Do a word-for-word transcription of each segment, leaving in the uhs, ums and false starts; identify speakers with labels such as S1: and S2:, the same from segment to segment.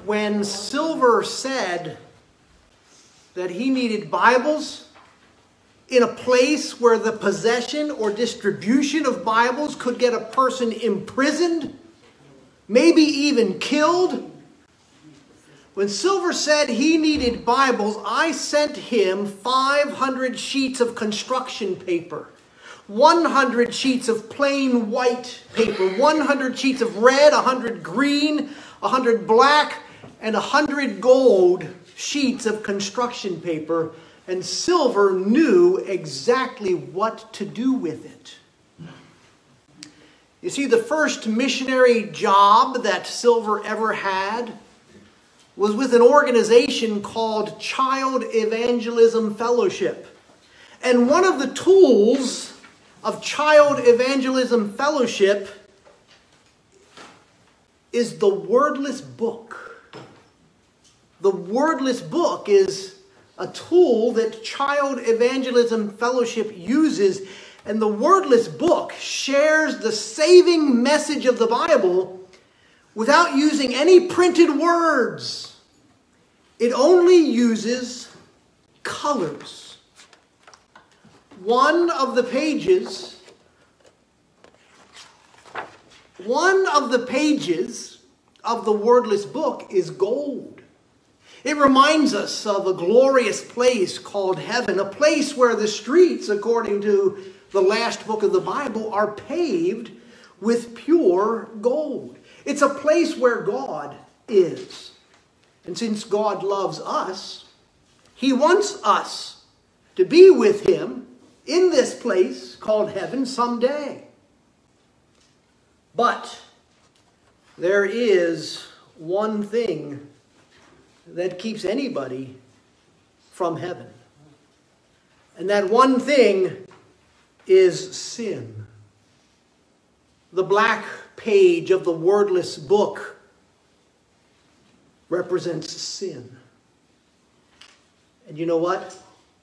S1: when Silver said that he needed Bibles in a place where the possession or distribution of Bibles could get a person imprisoned, maybe even killed. When Silver said he needed Bibles, I sent him five hundred sheets of construction paper, one hundred sheets of plain white paper, one hundred sheets of red, one hundred green, one hundred black, and one hundred gold sheets of construction paper. And Silver knew exactly what to do with it. You see, the first missionary job that Silver ever had was with an organization called Child Evangelism Fellowship. And one of the tools of Child Evangelism Fellowship is the wordless book. The wordless book is a tool that Child Evangelism Fellowship uses, and the wordless book shares the saving message of the Bible without using any printed words. It only uses colors. One of the pages, one of the pages of the wordless book is gold. It reminds us of a glorious place called heaven, a place where the streets, according to the last book of the Bible, are paved with pure gold. It's a place where God is. And since God loves us, He wants us to be with Him in this place called heaven someday. But there is one thing that keeps anybody from heaven. And that one thing is sin. The black page of the wordless book represents sin. And you know what?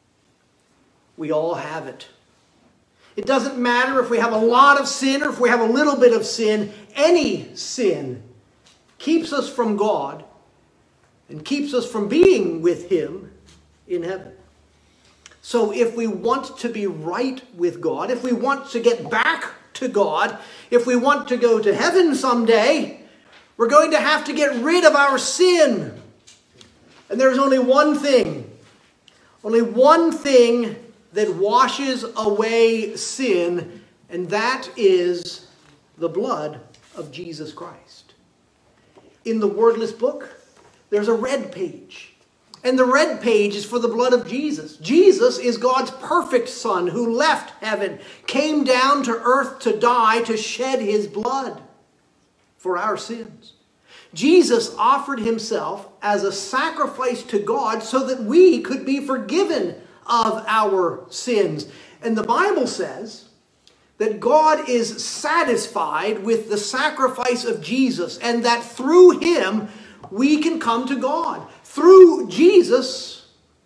S1: We all have it. It doesn't matter if we have a lot of sin or if we have a little bit of sin. Any sin keeps us from God and keeps us from being with Him in heaven. So if we want to be right with God, if we want to get back to God, if we want to go to heaven someday, we're going to have to get rid of our sin. And there's only one thing, only one thing that washes away sin, and that is the blood of Jesus Christ. In the wordless book, there's a red page. And the red page is for the blood of Jesus. Jesus is God's perfect Son who left heaven, came down to earth to die, to shed His blood for our sins. Jesus offered Himself as a sacrifice to God so that we could be forgiven of our sins. And the Bible says that God is satisfied with the sacrifice of Jesus, and that through Him we can come to God. Through Jesus,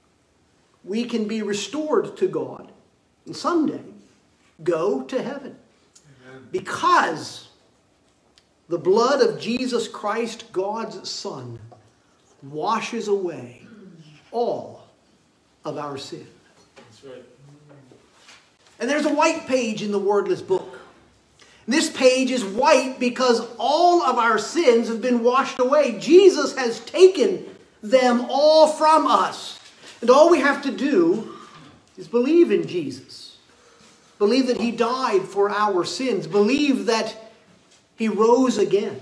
S1: we can be restored to God and someday go to heaven. Amen. Because the blood of Jesus Christ, God's Son, washes away all of our sin. That's right. And there's a white page in the wordless book. This page is white because all of our sins have been washed away. Jesus has taken them all from us. And all we have to do is believe in Jesus. Believe that He died for our sins. Believe that He rose again.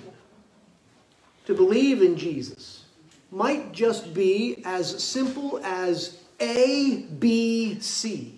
S1: To believe in Jesus might just be as simple as A, B, C.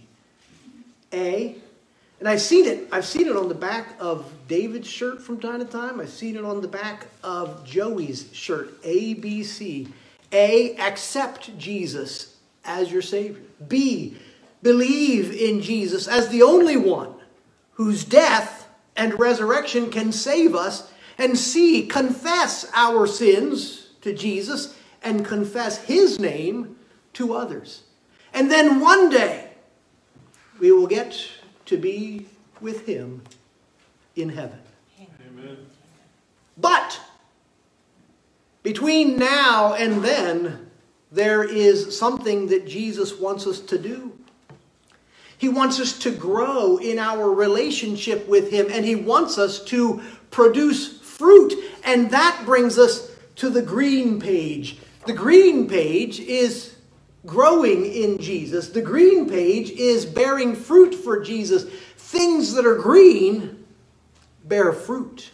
S1: A. And I've seen it. I've seen it on the back of David's shirt from time to time. I've seen it on the back of Joey's shirt. A, B, C. A, accept Jesus as your Savior. B, believe in Jesus as the only one whose death and resurrection can save us. And C, confess our sins to Jesus and confess His name to others. And then one day we will get to be with Him in heaven. Amen. But Between now and then, there is something that Jesus wants us to do. He wants us to grow in our relationship with Him, and He wants us to produce fruit. And that brings us to the green page. The green page is growing in Jesus. The green page is bearing fruit for Jesus. Things that are green bear fruit.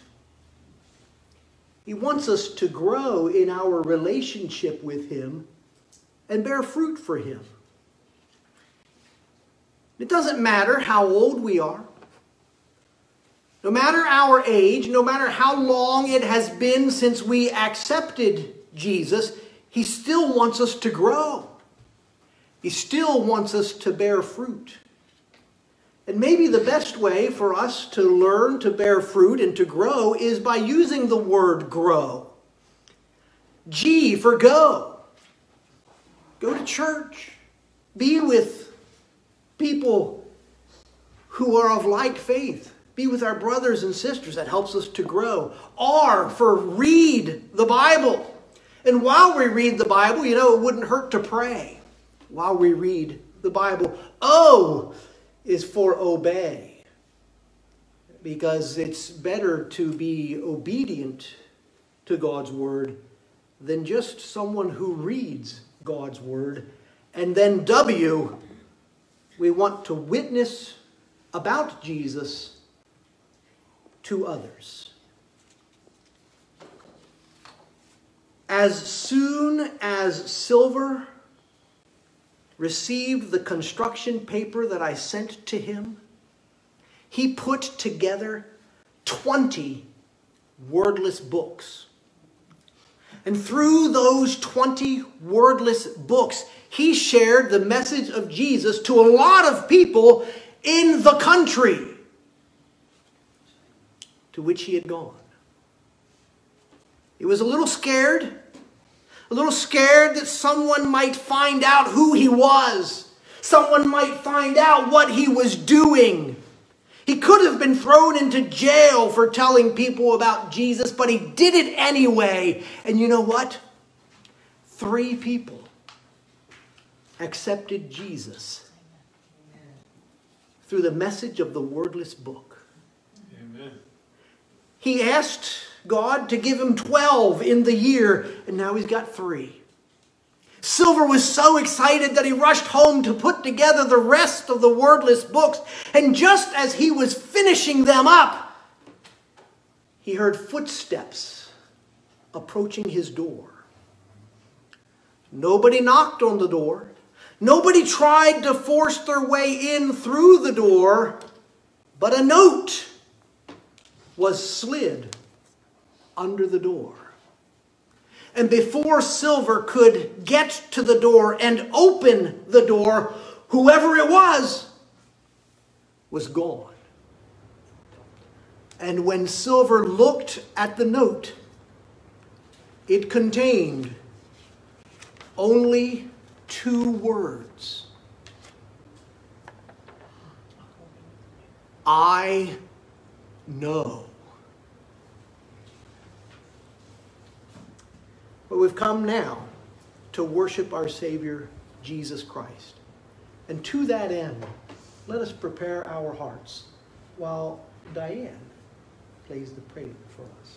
S1: He wants us to grow in our relationship with Him and bear fruit for Him. It doesn't matter how old we are. No matter our age, no matter how long it has been since we accepted Jesus, He still wants us to grow. He still wants us to bear fruit. And maybe the best way for us to learn to bear fruit and to grow is by using the word grow. G for go. Go to church. Be with people who are of like faith. Be with our brothers and sisters. That helps us to grow. R for read the Bible. And while we read the Bible, you know, it wouldn't hurt to pray while we read the Bible. O is for obey. Because it's better to be obedient to God's word than just someone who reads God's word. And then W, we want to witness about Jesus to others. As soon as Silver received the construction paper that I sent to him, he put together twenty wordless books. And through those twenty wordless books, he shared the message of Jesus to a lot of people in the country to which he had gone. He was a little scared, a little scared that someone might find out who he was. Someone might find out what he was doing. He could have been thrown into jail for telling people about Jesus, but he did it anyway. And you know what? Three people accepted Jesus through the message of the wordless book.
S2: Amen.
S1: He asked God to give him twelve in the year, and now he's got three. Silver was so excited that he rushed home to put together the rest of the wordless books. And just as he was finishing them up, he heard footsteps approaching his door. Nobody knocked on the door. Nobody tried to force their way in through the door, but a note was slid under the door. And before Silver could get to the door and open the door, whoever it was, was gone. And when Silver looked at the note, it contained only two words. I know. But we've come now to worship our Savior, Jesus Christ. And to that end, let us prepare our hearts while Diane plays the prelude for us.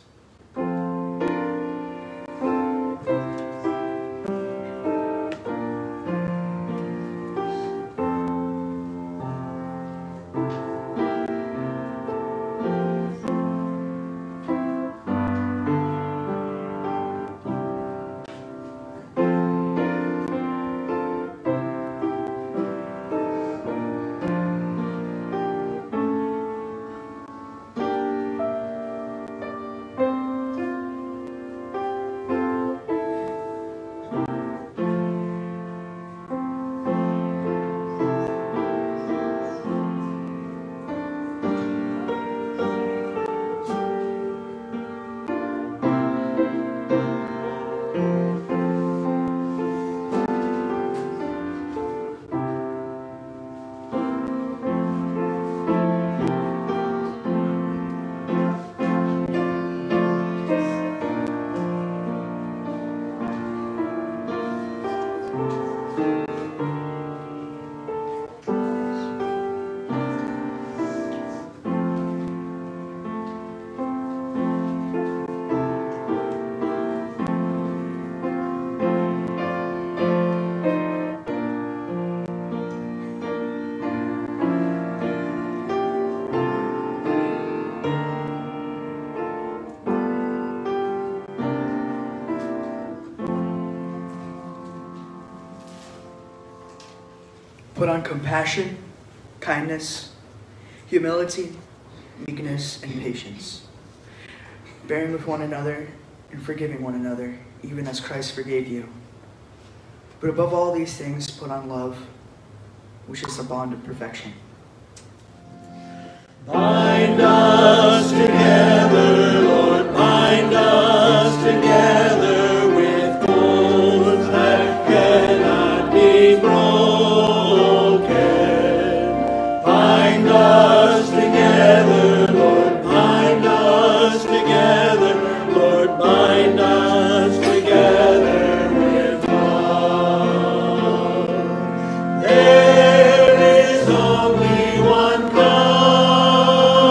S2: Put on compassion, kindness, humility, meekness, and patience, bearing with one another and forgiving one another, even as Christ forgave you. But above all these things, put on love, which is the bond of perfection.
S3: Bind us together, Lord, bind us together with cords that cannot be broken. Bind us together, Lord, bind us together, Lord, bind us together with love. There is only one God.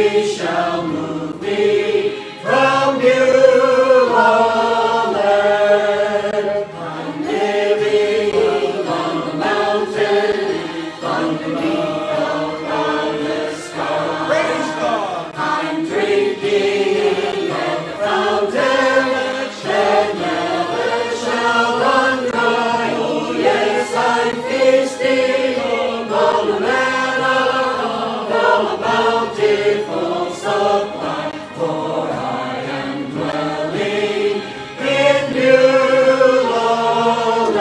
S3: shall move me from Beulah land. I'm living on the mountain, underneath the cloudless sky.
S1: Praise God.
S3: I'm drinking at the fountain that never shall run dry. Oh yes, I'm feasting on the manna from a bountiful supply, for I am dwelling in Beulah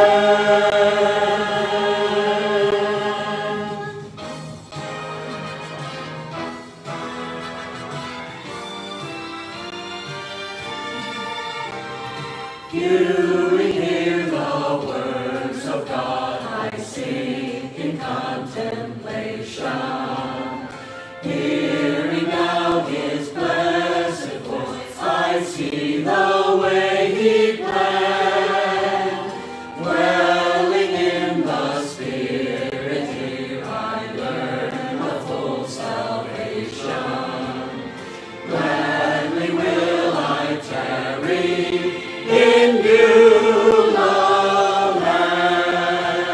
S3: land. You hear the words of God, I sing in contemplation. Hearing now His blessed voice, I see the way He planned. Dwelling in the Spirit, here I learn the full salvation. Gladly will I tarry in Beulah land.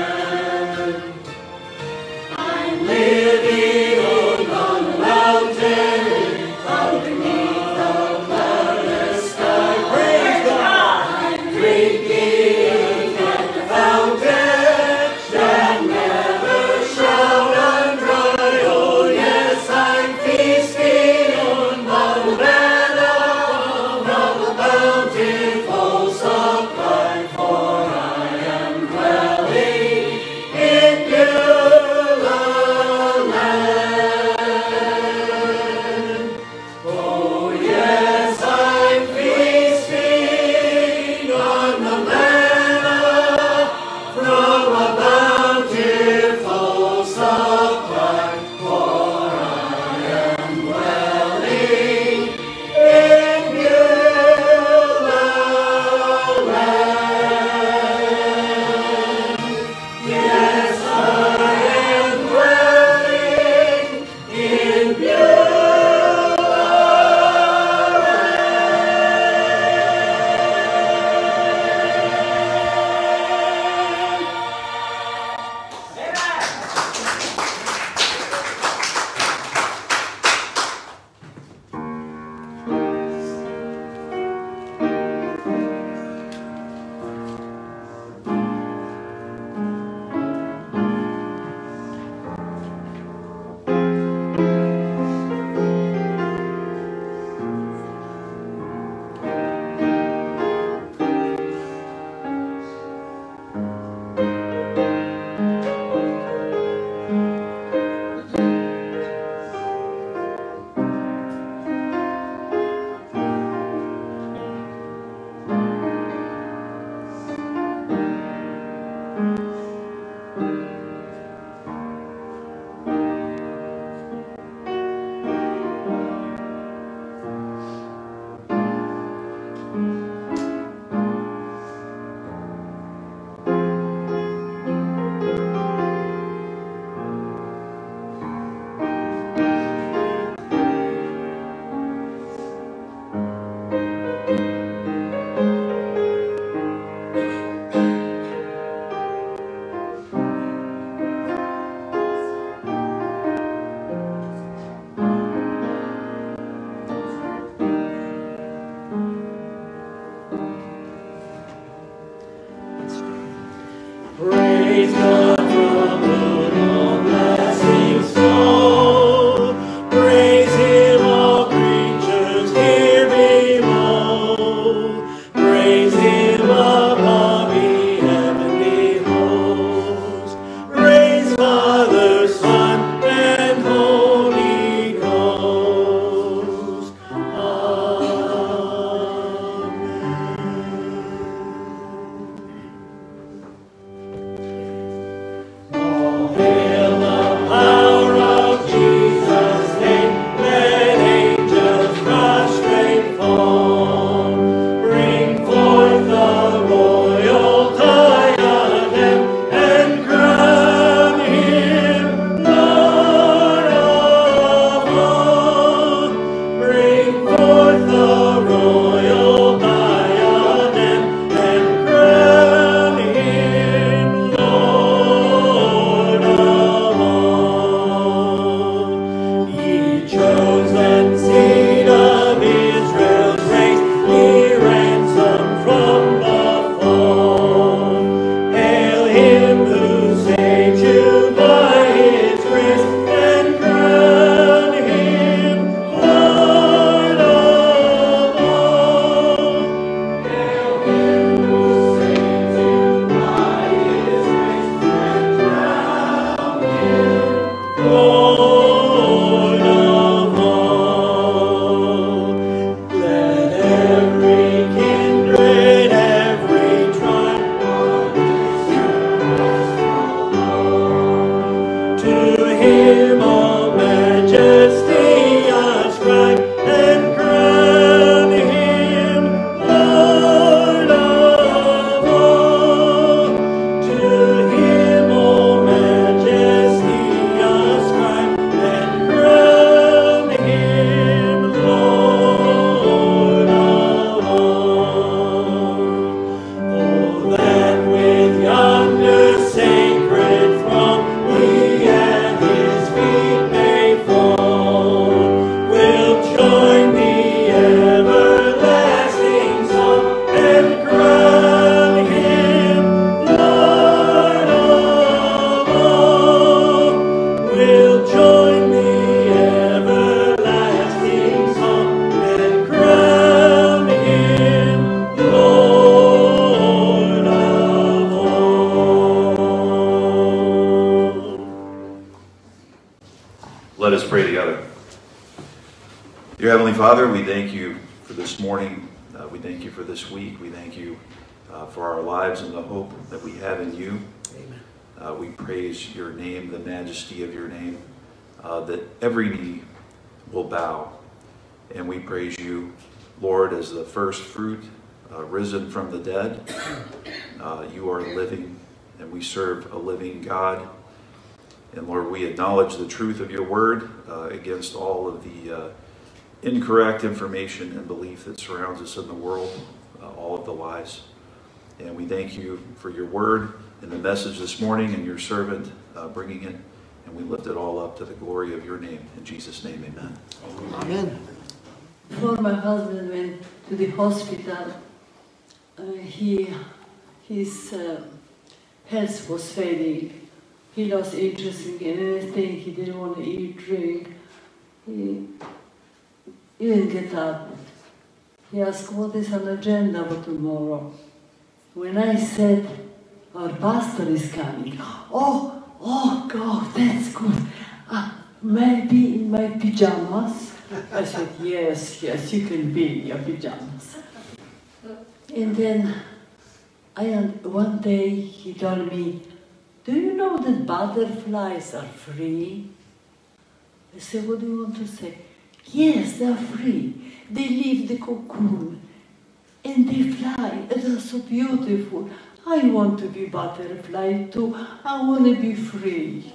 S4: Dear Heavenly Father, we thank you for this morning. Uh, we thank you for this week. We thank you uh, for our lives and the hope that we have in you.
S1: Amen.
S4: Uh, we praise your name, the majesty of your name, uh, that every knee will bow. And we praise you, Lord, as the first fruit, uh, risen from the dead. Uh, you are living, and we serve a living God. And Lord, we acknowledge the truth of your word uh, against all of the uh, incorrect information and belief that surrounds us in the world, uh, all of the lies. And we thank you for your word and the message this morning and your servant uh, bringing it. And we lift it all up to the glory of your name. In Jesus' name, amen.
S1: Amen.
S5: Before my husband went to the hospital, uh, he, his uh, health was failing. He lost interest in anything. He didn't want to eat, drink. He, he didn't get up. He asked, what is an agenda for tomorrow? When I said, our pastor is coming. Oh, oh God, that's good. Uh, maybe in my pajamas. I said, yes, yes, you can be in your pajamas. And then I, one day he told me, do you know that butterflies are free? I said, what do you want to say? Yes, they're free. They leave the cocoon and they fly, and they're so beautiful. I want to be butterfly too. I want to be free.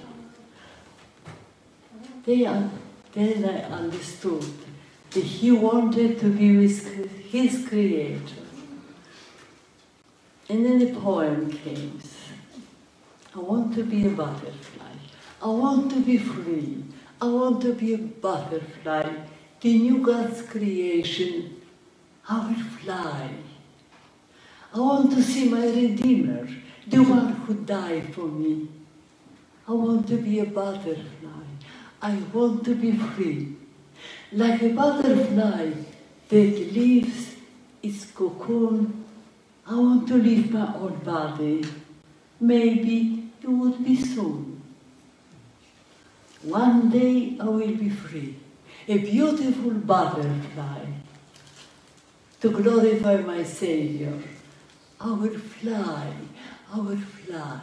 S5: They are, then I understood that he wanted to be with his creator. And then the poem came. I want to be a butterfly. I want to be free. I want to be a butterfly. The new God's creation, I will fly. I want to see my Redeemer, the one who died for me. I want to be a butterfly. I want to be free. Like a butterfly that leaves its cocoon, I want to leave my old body. Maybe you would be soon. One day I will be free, a beautiful butterfly. To glorify my Savior, I will fly, I will fly.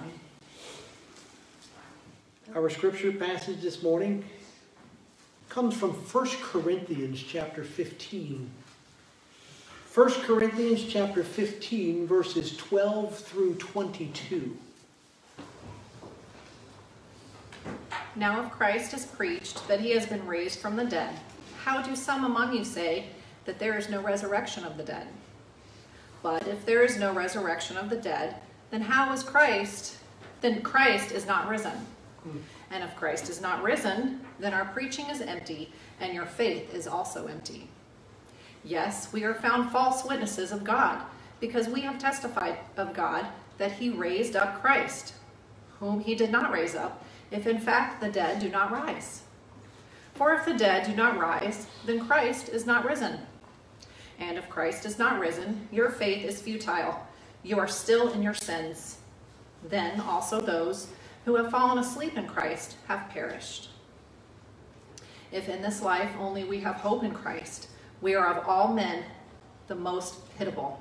S1: Our scripture passage this morning comes from First Corinthians chapter fifteen. First Corinthians chapter fifteen, verses twelve through twenty-two.
S6: Now if Christ is preached that he has been raised from the dead, how do some among you say that there is no resurrection of the dead? But if there is no resurrection of the dead, then how is Christ? Then Christ is not risen. Hmm. And if Christ is not risen, then our preaching is empty, and your faith is also empty. Yes, we are found false witnesses of God, because we have testified of God that he raised up Christ, whom he did not raise up, if in fact the dead do not rise. For if the dead do not rise, then Christ is not risen. And if Christ is not risen, your faith is futile. You are still in your sins. Then also those who have fallen asleep in Christ have perished. If in this life only we have hope in Christ, we are of all men the most pitiable.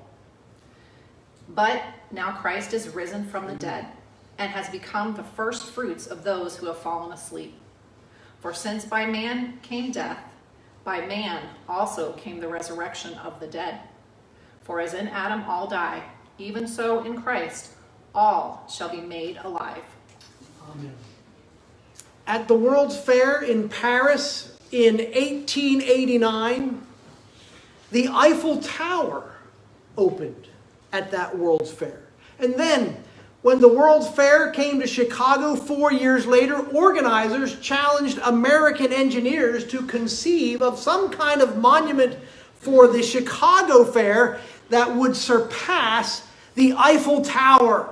S6: But now Christ is risen from the dead, and has become the first fruits of those who have fallen asleep. For since by man came death, by man also came the resurrection of the dead. For as in Adam all die, even so in Christ all shall be made alive.
S1: Amen. At the World's Fair in Paris in eighteen eighty-nine, the Eiffel Tower opened at that World's Fair. And then, when the World's Fair came to Chicago four years later, organizers challenged American engineers to conceive of some kind of monument for the Chicago Fair that would surpass the Eiffel Tower.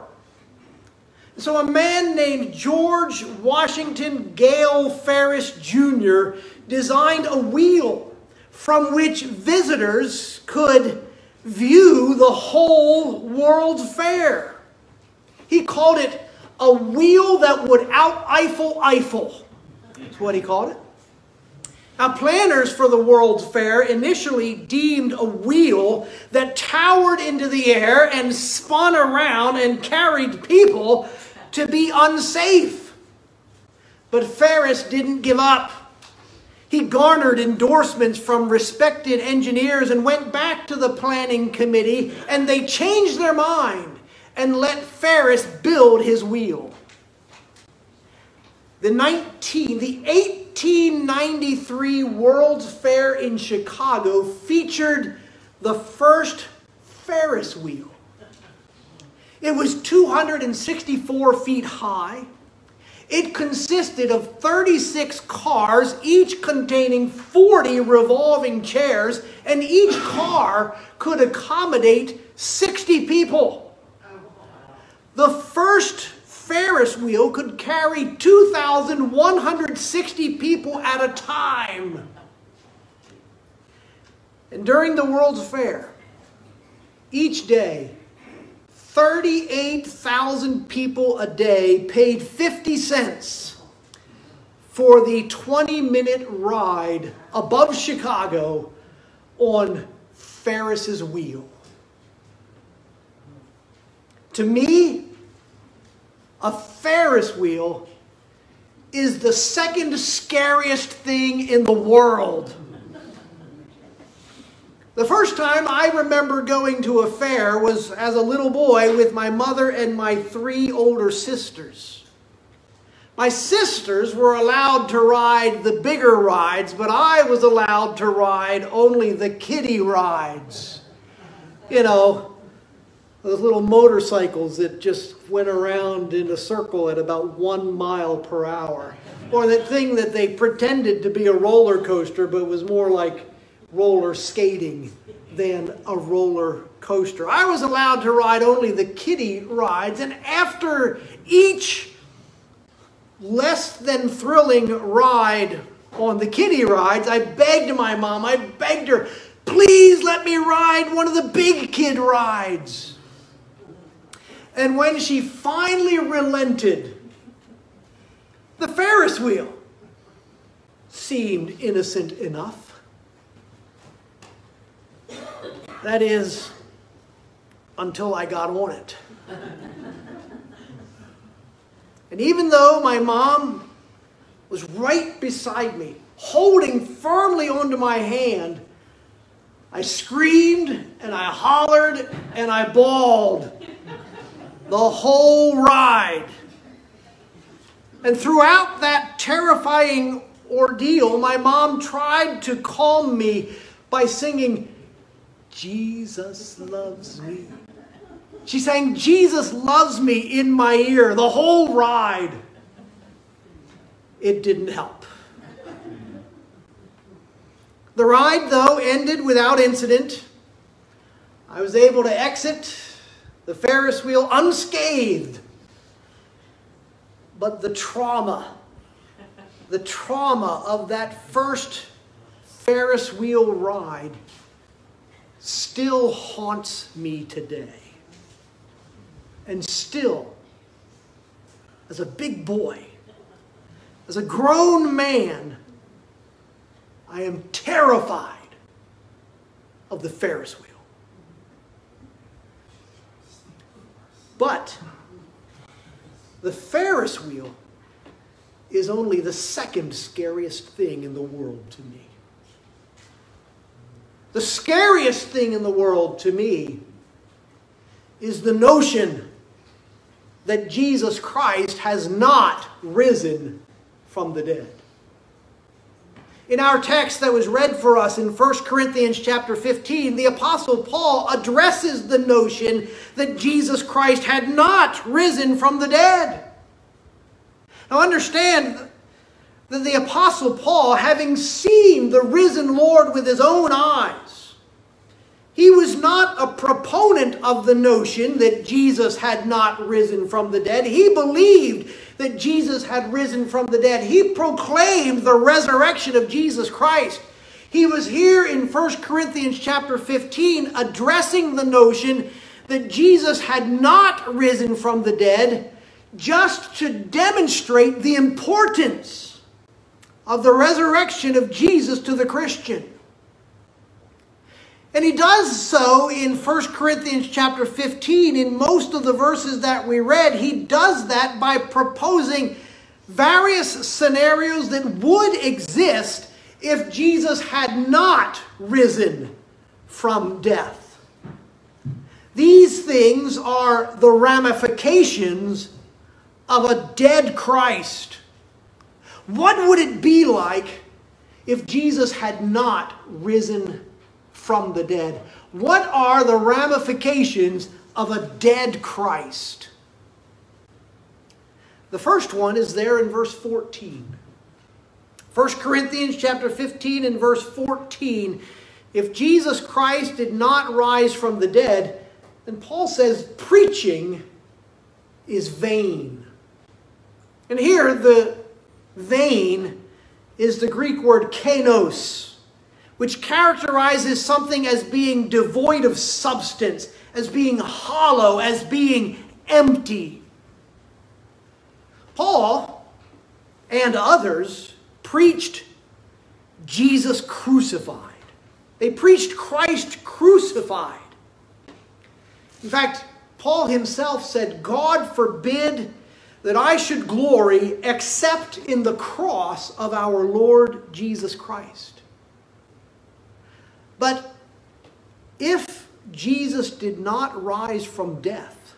S1: So a man named George Washington Gale Ferris Junior designed a wheel from which visitors could view the whole World's Fair. He called it a wheel that would out-Eiffel Eiffel. That's what he called it. Now, planners for the World's Fair initially deemed a wheel that towered into the air and spun around and carried people to be unsafe. But Ferris didn't give up. He garnered endorsements from respected engineers and went back to the planning committee, and they changed their mind and let Ferris build his wheel. The nineteen, the eighteen ninety-three World's Fair in Chicago featured the first Ferris wheel. It was two hundred sixty-four feet high. It consisted of thirty-six cars, each containing forty revolving chairs, and each car could accommodate sixty people. The first Ferris wheel could carry two thousand one hundred sixty people at a time. And during the World's Fair, each day, thirty-eight thousand people a day paid fifty cents for the twenty-minute ride above Chicago on Ferris's wheel. To me, a Ferris wheel is the second scariest thing in the world. The first time I remember going to a fair was as a little boy with my mother and my three older sisters. My sisters were allowed to ride the bigger rides, but I was allowed to ride only the kiddie rides. You know, those little motorcycles that just went around in a circle at about one mile per hour. Or that thing that they pretended to be a roller coaster, but was more like roller skating than a roller coaster. I was allowed to ride only the kiddie rides, and after each less than thrilling ride on the kiddie rides, I begged my mom, I begged her, please let me ride one of the big kid rides. And when she finally relented, the Ferris wheel seemed innocent enough. That is, until I got on it. And even though my mom was right beside me, holding firmly onto my hand, I screamed and I hollered and I bawled the whole ride. And throughout that terrifying ordeal, my mom tried to calm me by singing, Jesus loves me. She sang, Jesus loves me in my ear the whole ride. It didn't help. The ride, though, ended without incident. I was able to exit the Ferris wheel unscathed. But the trauma, the trauma of that first Ferris wheel ride still haunts me today. And still, as a big boy, as a grown man, I am terrified of the Ferris wheel. But the Ferris wheel is only the second scariest thing in the world to me. The scariest thing in the world to me is the notion that Jesus Christ has not risen from the dead. In our text that was read for us in First Corinthians chapter fifteen, the Apostle Paul addresses the notion that Jesus Christ had not risen from the dead. Now understand that the Apostle Paul, having seen the risen Lord with his own eyes, he was not a proponent of the notion that Jesus had not risen from the dead. He believed that Jesus had risen from the dead. He proclaimed the resurrection of Jesus Christ. He was here in First Corinthians chapter fifteen addressing the notion that Jesus had not risen from the dead, just to demonstrate the importance of the resurrection of Jesus to the Christian. And he does so in First Corinthians chapter fifteen. In most of the verses that we read, he does that by proposing various scenarios that would exist if Jesus had not risen from death. These things are the ramifications of a dead Christ. What would it be like if Jesus had not risen from the dead? What are the ramifications of a dead Christ? The first one is there in verse fourteen. First Corinthians chapter fifteen and verse fourteen. If Jesus Christ did not rise from the dead, then Paul says preaching is vain. And here the vain is the Greek word kainos, which characterizes something as being devoid of substance, as being hollow, as being empty. Paul and others preached Jesus crucified. They preached Christ crucified. In fact, Paul himself said, God forbid that I should glory except in the cross of our Lord Jesus Christ. But if Jesus did not rise from death,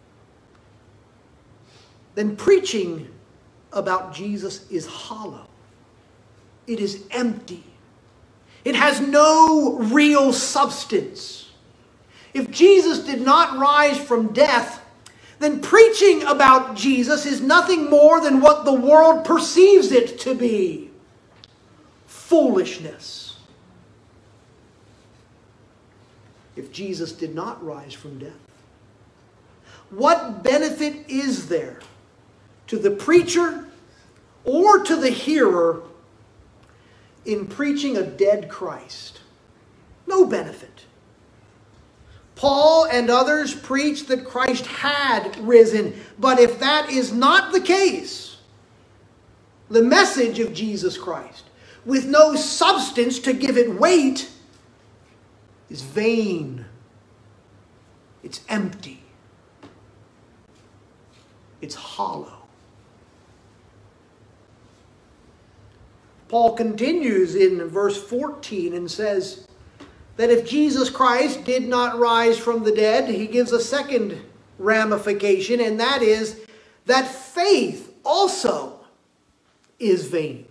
S1: then preaching about Jesus is hollow. It is empty. It has no real substance. If Jesus did not rise from death, then preaching about Jesus is nothing more than what the world perceives it to be: foolishness. If Jesus did not rise from death, what benefit is there to the preacher or to the hearer in preaching a dead Christ? No benefit. Paul and others preached that Christ had risen. But if that is not the case, the message of Jesus Christ, with no substance to give it weight, is vain. It's empty. It's hollow. Paul continues in verse fourteen and says that if Jesus Christ did not rise from the dead, he gives a second ramification, and that is that faith also is vain.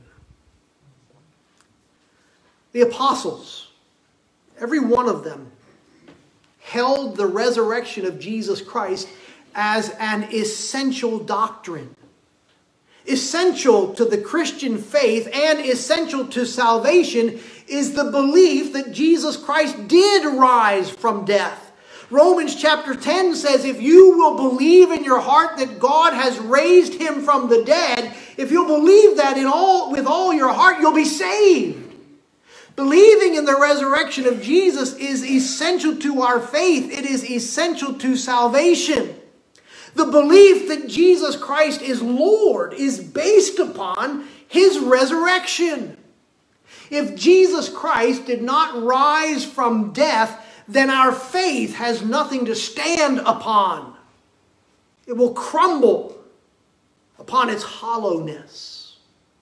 S1: The apostles, every one of them, held the resurrection of Jesus Christ as an essential doctrine. Essential to the Christian faith and essential to salvation is the belief that Jesus Christ did rise from death. Romans chapter ten says, if you will believe in your heart that God has raised him from the dead, if you'll believe that in all, with all your heart, you'll be saved. Believing in the resurrection of Jesus is essential to our faith. It is essential to salvation. The belief that Jesus Christ is Lord is based upon his resurrection. If Jesus Christ did not rise from death, then our faith has nothing to stand upon. It will crumble upon its hollowness.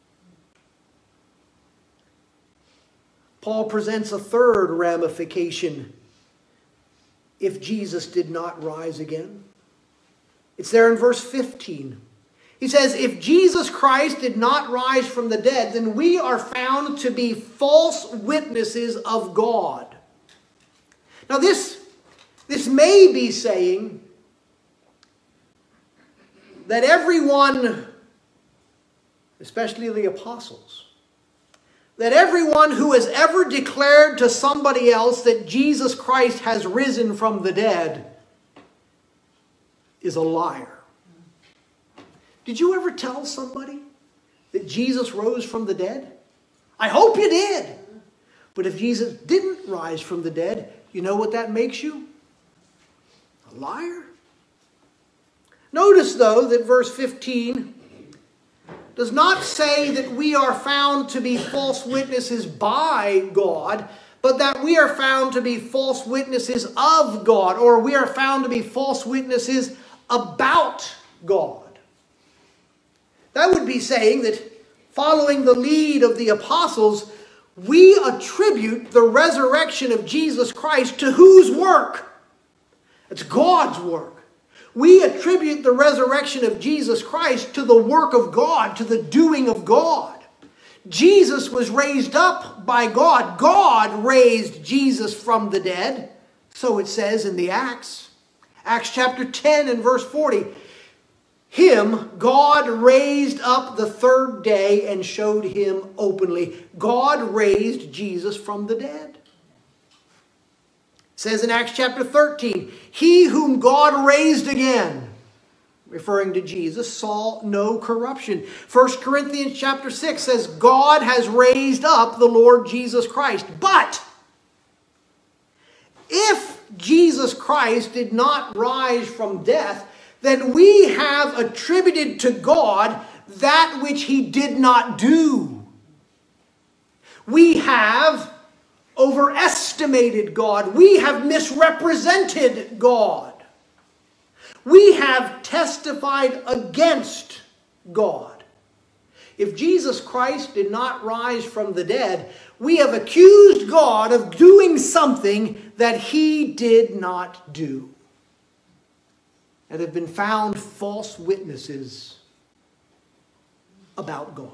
S1: Paul presents a third ramification if Jesus did not rise again. It's there in verse fifteen. He says, if Jesus Christ did not rise from the dead, then we are found to be false witnesses of God. Now this, this may be saying that everyone, especially the apostles, that everyone who has ever declared to somebody else that Jesus Christ has risen from the dead is a liar. Did you ever tell somebody that Jesus rose from the dead? I hope you did. But if Jesus didn't rise from the dead, you know what that makes you? A liar. Notice, though, that verse fifteen does not say that we are found to be false witnesses by God, but that we are found to be false witnesses of God, or we are found to be false witnesses about God. That would be saying that following the lead of the apostles, we attribute the resurrection of Jesus Christ to whose work? It's God's work. We attribute the resurrection of Jesus Christ to the work of God, to the doing of God. Jesus was raised up by God. God raised Jesus from the dead. So it says in the Acts. Acts chapter ten and verse forty. Him God raised up the third day and showed him openly. God raised Jesus from the dead. It says in Acts chapter thirteen, he whom God raised again, referring to Jesus, saw no corruption. First Corinthians chapter six says, God has raised up the Lord Jesus Christ. But if Jesus Christ did not rise from death, then we have attributed to God that which he did not do. We have overestimated God. We have misrepresented God. We have testified against God. If Jesus Christ did not rise from the dead, we have accused God of doing something that he did not do, and have been found false witnesses about God.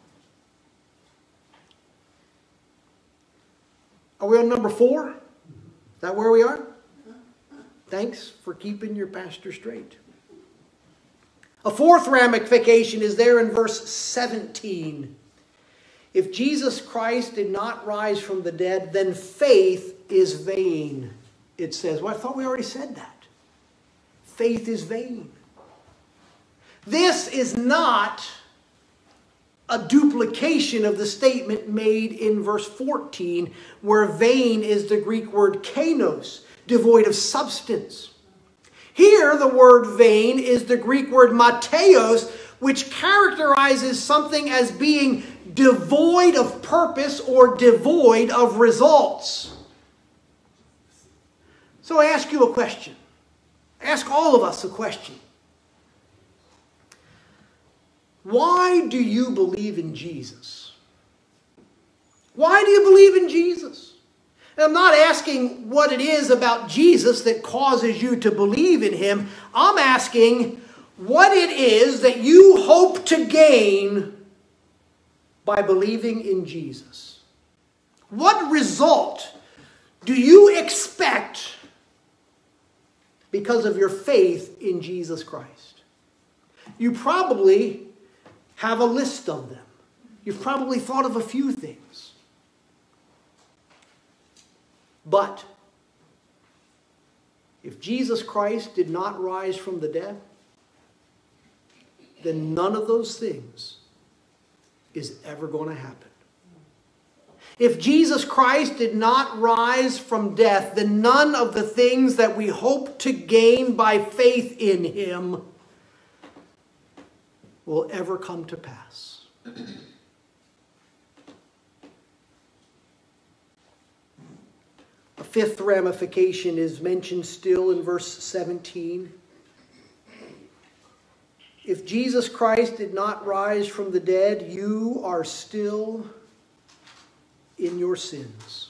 S1: Are we on number four? Is that where we are? Thanks for keeping your pastor straight. A fourth ramification is there in verse seventeen. If Jesus Christ did not rise from the dead, then faith is vain, it says. Well, I thought we already said that. Faith is vain. This is not a duplication of the statement made in verse fourteen, where vain is the Greek word kainos, devoid of substance. Here, the word vain is the Greek word mateos, which characterizes something as being devoid of purpose or devoid of results. So I ask you a question. Ask all of us a question. Why do you believe in Jesus? Why do you believe in Jesus? And I'm not asking what it is about Jesus that causes you to believe in him. I'm asking what it is that you hope to gain by believing in Jesus. What result do you expect because of your faith in Jesus Christ? You probably have a list of them. You've probably thought of a few things. But if Jesus Christ did not rise from the dead, then none of those things is ever going to happen. If Jesus Christ did not rise from death, then none of the things that we hope to gain by faith in him will ever come to pass. A fifth ramification is mentioned still in verse seventeen. If Jesus Christ did not rise from the dead, you are still in your sins.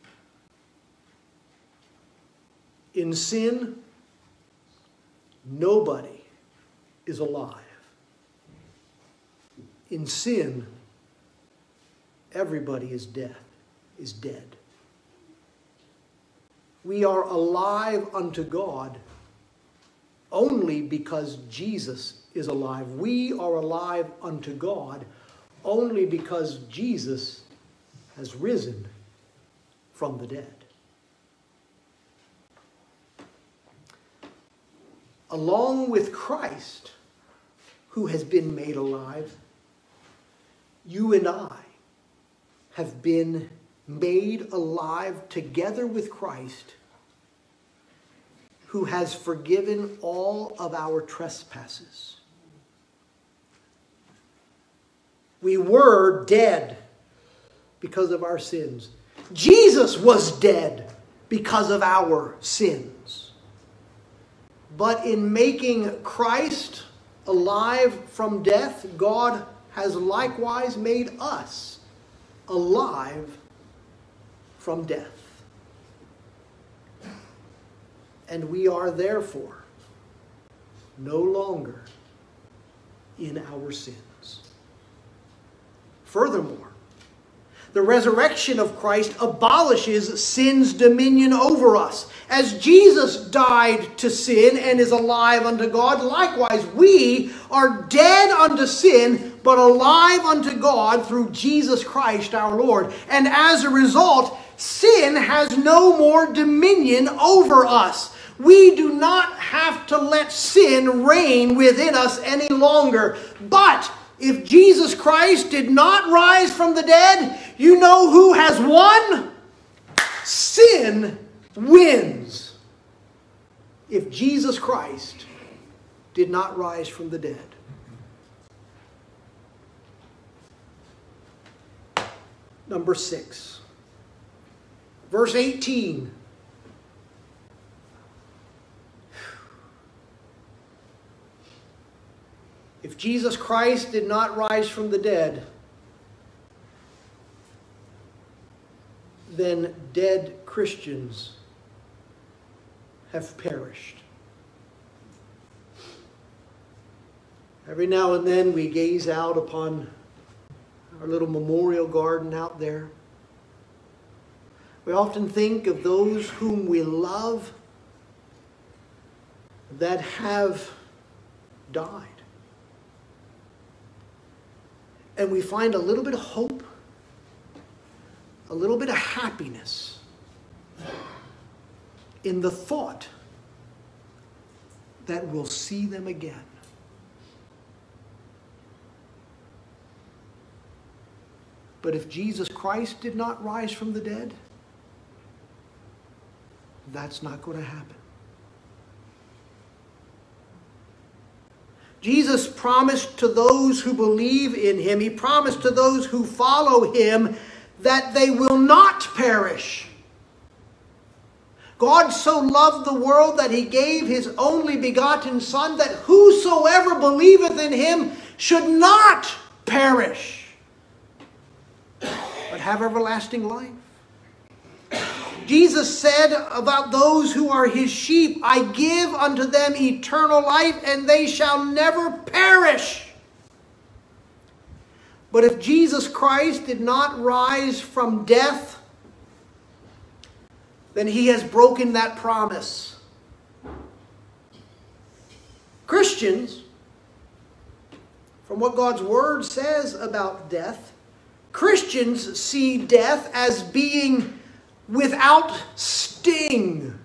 S1: In sin, nobody is alive. In sin, everybody is dead, is dead. We are alive unto God only because Jesus is alive. We are alive unto God only because Jesus has risen from the dead. Along with Christ, who has been made alive, you and I have been made alive together with Christ, who has forgiven all of our trespasses. We were dead because of our sins. Jesus was dead because of our sins. But in making Christ alive from death, God has likewise made us alive from death. And we are therefore no longer in our sins. Furthermore, the resurrection of Christ abolishes sin's dominion over us. As Jesus died to sin and is alive unto God, likewise we are dead unto sin, but alive unto God through Jesus Christ our Lord. And as a result, sin has no more dominion over us. We do not have to let sin reign within us any longer. But if Jesus Christ did not rise from the dead, you know who has won? Sin wins. If Jesus Christ did not rise from the dead. Number six. Verse eighteen. If Jesus Christ did not rise from the dead, then dead Christians have perished. Every now and then we gaze out upon our little memorial garden out there. We often think of those whom we love that have died. And we find a little bit of hope, a little bit of happiness in the thought that we'll see them again. But if Jesus Christ did not rise from the dead, that's not going to happen. Jesus promised to those who believe in him, he promised to those who follow him that they will not perish. God so loved the world that he gave his only begotten Son, that whosoever believeth in him should not perish, but have everlasting life. Jesus said about those who are his sheep, I give unto them eternal life, and they shall never perish. But if Jesus Christ did not rise from death, then he has broken that promise. Christians, from what God's word says about death, Christians see death as being without sting.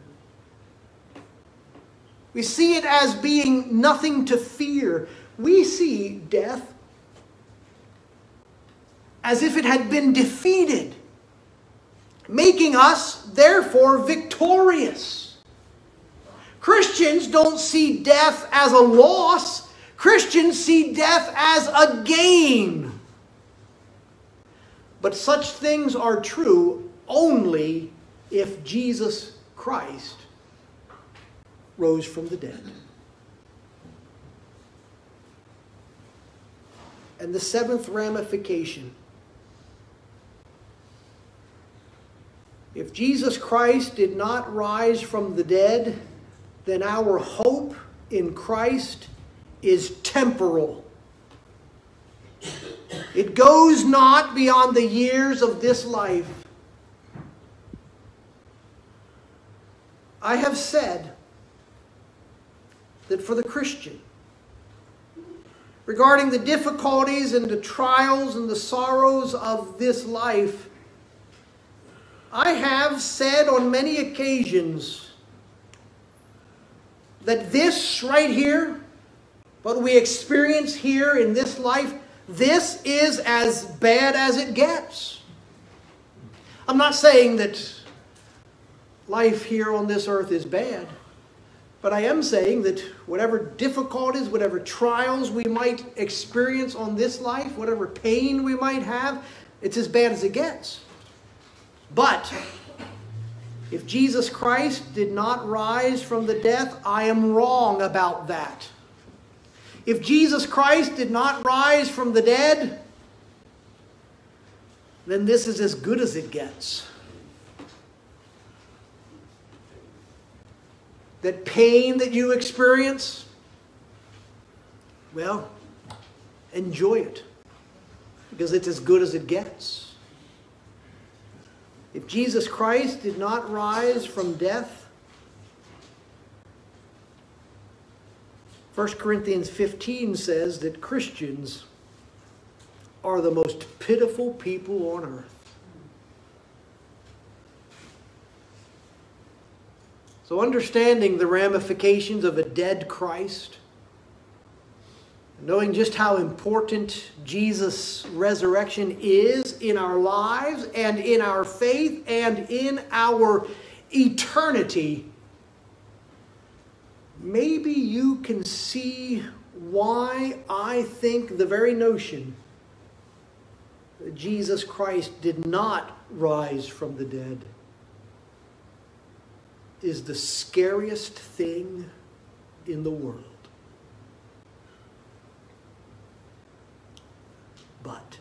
S1: We see it as being nothing to fear. We see death as if it had been defeated, making us, therefore, victorious. Christians don't see death as a loss. Christians see death as a gain. But such things are true only if Jesus Christ rose from the dead. And the seventh ramification. If Jesus Christ did not rise from the dead, then our hope in Christ is temporal. It goes not beyond the years of this life. I have said that for the Christian, regarding the difficulties and the trials and the sorrows of this life, I have said on many occasions that this right here, what we experience here in this life, this is as bad as it gets. I'm not saying that life here on this earth is bad. But I am saying that whatever difficulties, whatever trials we might experience on this life, whatever pain we might have, it's as bad as it gets. But if Jesus Christ did not rise from the death, I am wrong about that. If Jesus Christ did not rise from the dead, then this is as good as it gets. That pain that you experience, well, enjoy it, because it's as good as it gets. If Jesus Christ did not rise from death, First Corinthians fifteen says that Christians are the most pitiful people on earth. So understanding the ramifications of a dead Christ, knowing just how important Jesus' resurrection is in our lives and in our faith and in our eternity, maybe you can see why I think the very notion that Jesus Christ did not rise from the dead is the scariest thing in the world. But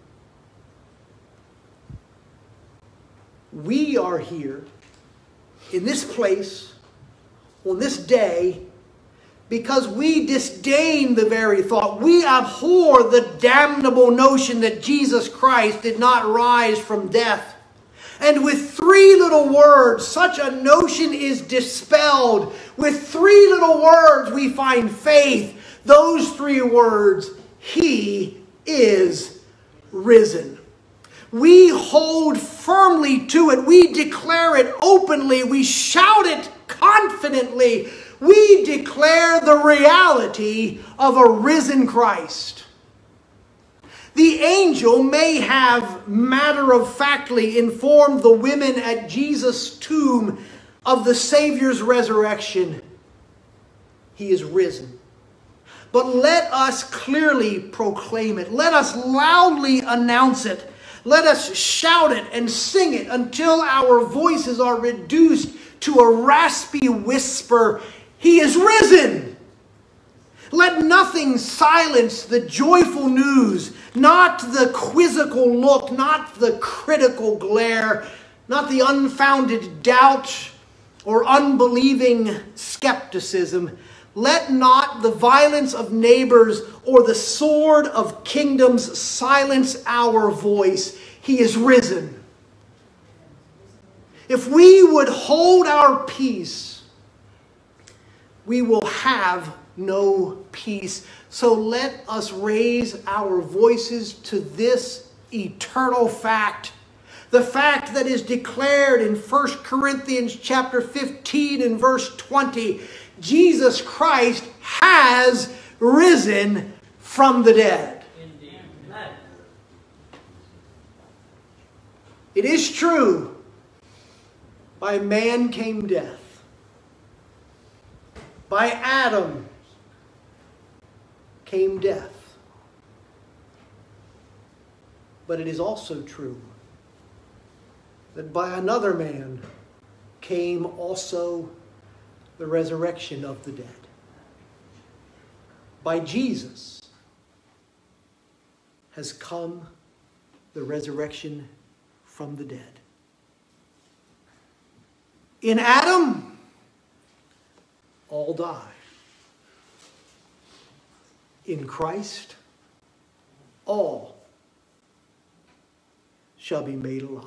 S1: we are here in this place on this day because we disdain the very thought. We abhor the damnable notion that Jesus Christ did not rise from death. And with three little words, such a notion is dispelled. With three little words, we find faith. Those three words, He is risen. We hold firmly to it. We declare it openly. We shout it confidently. We declare the reality of a risen Christ. The angel may have matter-of-factly informed the women at Jesus' tomb of the Savior's resurrection. He is risen. But let us clearly proclaim it. Let us loudly announce it. Let us shout it and sing it until our voices are reduced to a raspy whisper. He is risen! Let nothing silence the joyful news, not the quizzical look, not the critical glare, not the unfounded doubt or unbelieving skepticism. Let not the violence of neighbors or the sword of kingdoms silence our voice. He is risen. If we would hold our peace, we will have no peace. So let us raise our voices to this eternal fact. The fact that is declared in First Corinthians chapter fifteen and verse twenty. Jesus Christ has risen from the dead.
S3: Indeed.
S1: It is true, by man came death. By Adam came death. But it is also true that by another man came also the resurrection of the dead. By Jesus has come the resurrection from the dead. In Adam, all die. In Christ, all shall be made alive.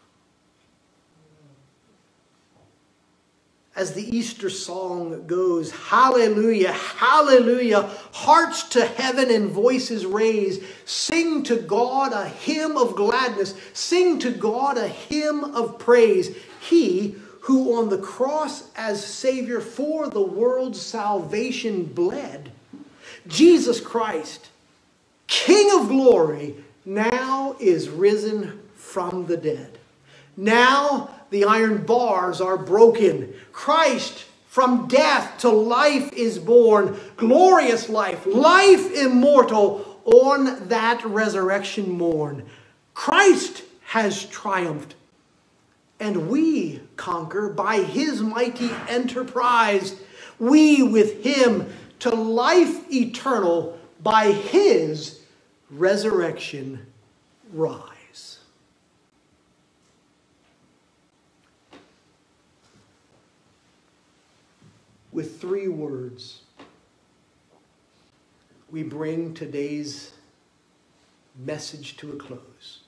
S1: As the Easter song goes, hallelujah, hallelujah, hearts to heaven and voices raised. Sing to God a hymn of gladness. Sing to God a hymn of praise. He who on the cross as Savior for the world's salvation bled, Jesus Christ, King of glory, now is risen from the dead. Now the iron bars are broken. Christ From death to life is born, glorious life, life immortal on that resurrection morn. Christ has triumphed, and we conquer by his mighty enterprise. We with him to life eternal by his resurrection rise. With three words, we bring today's message to a close.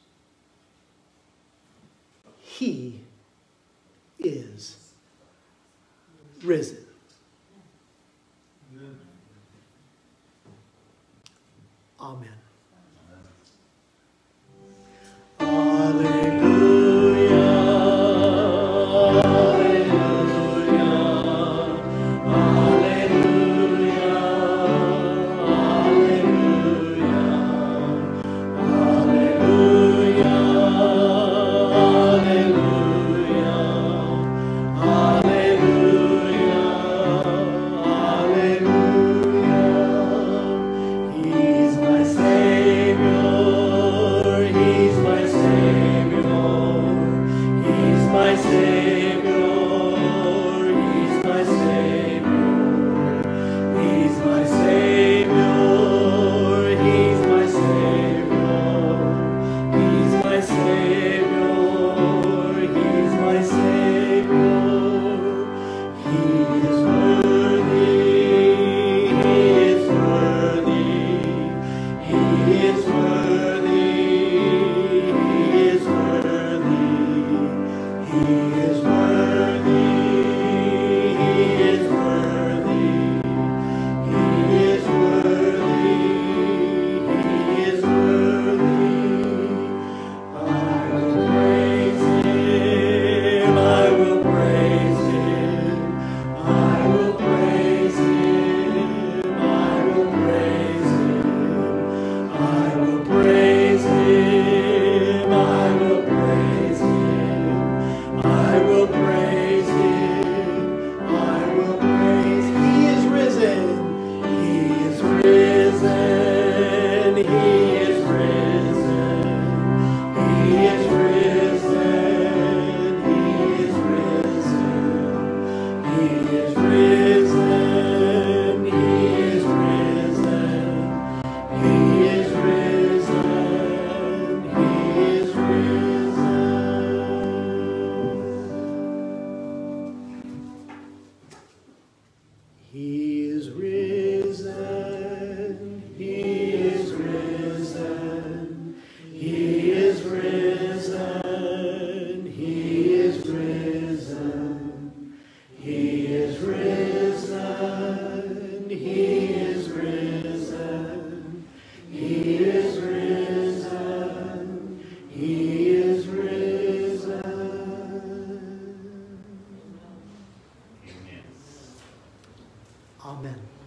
S1: He is risen. Amen. Amen.